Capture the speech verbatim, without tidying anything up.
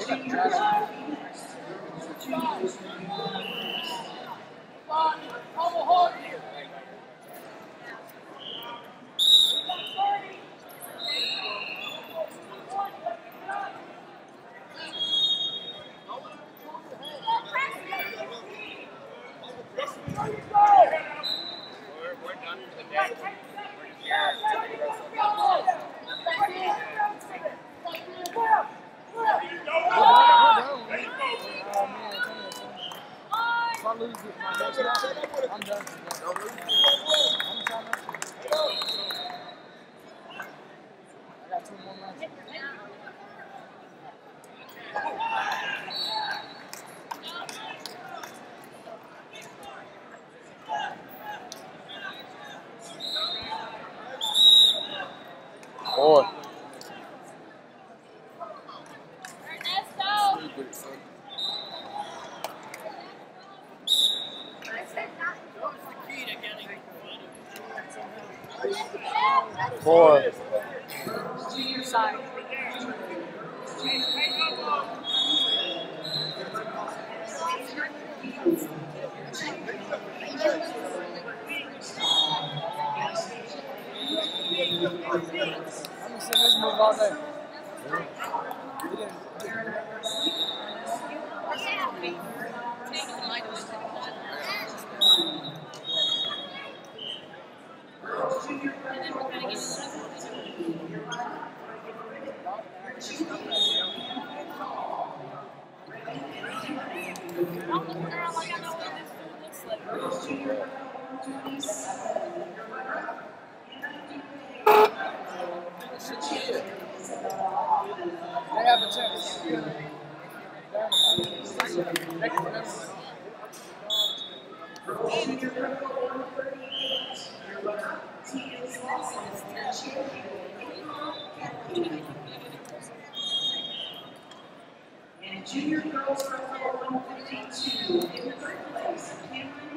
Boy. Four. Sorry. Let me see this move all day. They have a chance. And junior girls one fifty-two in the third place, Cameron